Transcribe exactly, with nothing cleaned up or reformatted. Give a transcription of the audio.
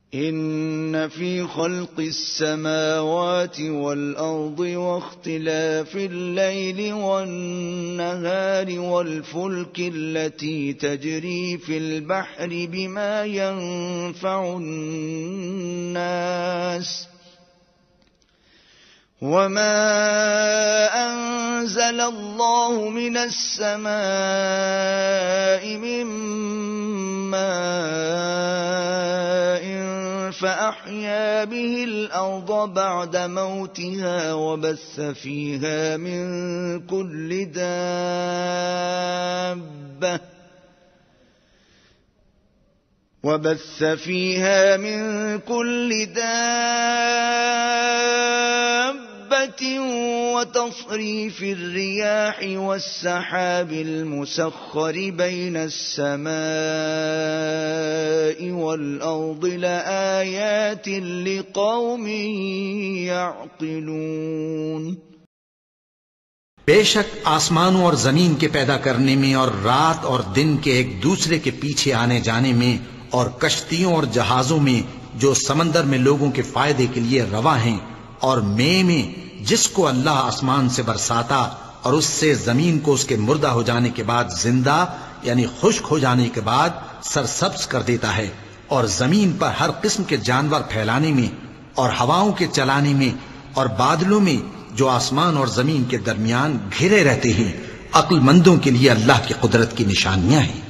इन्न फी खल्क़िस समावाति वल अर्दि वख्तिलाफिल लैलि वन नहारि वल फुल्किल्लती तजरी फिल बहरि बिमा यंफउन नास वमा अंज़लल्लाहु मिनस समाइ मिन माइन फअह्या बिहिल अर्द बअद मौतिहा वबस्स फीहा मिन कुल्लि दाब्बह وبث فيها من كل دابة وتصريف الرياح والسحاب المسخر بين السماء والأرض لآيات لقوم يعقلون। बेशक आसमानों और जमीन के पैदा करने में और रात और दिन के एक दूसरे के पीछे आने जाने में और कश्तियों और जहाजों में जो समंदर में लोगों के फायदे के लिए रवा हैं और मे में जिसको अल्लाह आसमान से बरसाता और उससे जमीन को उसके मुर्दा हो जाने के बाद जिंदा यानी खुश्क हो जाने के बाद सरसब्ज कर देता है और जमीन पर हर किस्म के जानवर फैलाने में और हवाओं के चलाने में और बादलों में जो आसमान और जमीन के दरमियान घिरे रहते हैं, अक्लमंदों के लिए अल्लाह की कुदरत की निशानियां हैं।